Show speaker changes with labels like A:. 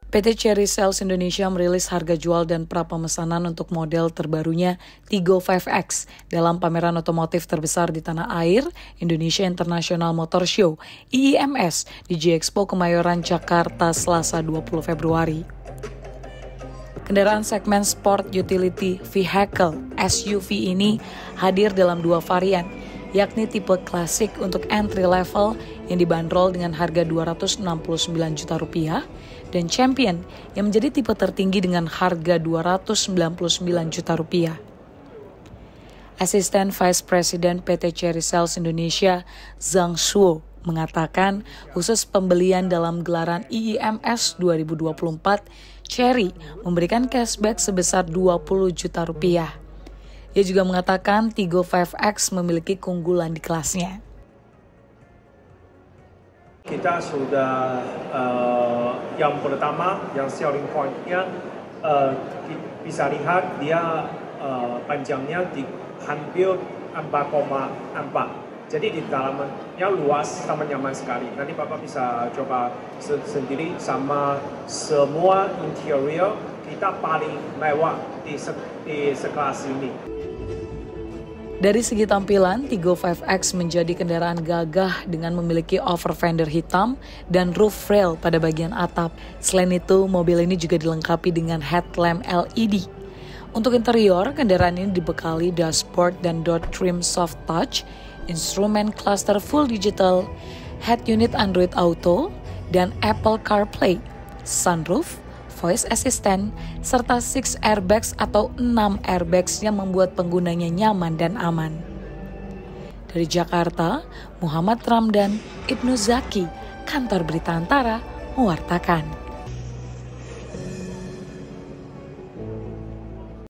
A: PT Cherry Sales Indonesia merilis harga jual dan prapemesanan untuk model terbarunya Tiggo 5X dalam pameran otomotif terbesar di tanah air, Indonesia International Motor Show, IIMS, di G-Expo Kemayoran, Jakarta, Selasa 20 Februari. Kendaraan segmen Sport Utility Vehicle (SUV) ini hadir dalam dua varian, yakni tipe klasik untuk entry level yang dibanderol dengan harga Rp269 juta dan Champion yang menjadi tipe tertinggi dengan harga Rp299 juta. Asisten Vice President PT Cherry Sales Indonesia, Zhang Shuo, mengatakan khusus pembelian dalam gelaran IIMS 2024, Cherry memberikan cashback sebesar Rp20 juta. Ia juga mengatakan Tiggo 5X memiliki keunggulan di kelasnya.
B: Kita sudah yang pertama, yang selling point-nya bisa lihat dia panjangnya hampir 4,4. Jadi di dalamnya luas sama nyaman sekali. Nanti Bapak bisa coba sendiri sama semua interior kita paling mewah di sekelas ini.
A: Dari segi tampilan, Tiggo 5X menjadi kendaraan gagah dengan memiliki over fender hitam dan roof rail pada bagian atap. Selain itu, mobil ini juga dilengkapi dengan headlamp LED. Untuk interior, kendaraan ini dibekali dashboard dan door trim soft touch, instrumen cluster full digital, head unit Android Auto, dan Apple CarPlay, sunroof, voice assistant, serta 6 airbags atau 6 airbags yang membuat penggunanya nyaman dan aman. Dari Jakarta, Muhammad Ramdan, Ibnu Zaki, Kantor Berita Antara, mewartakan.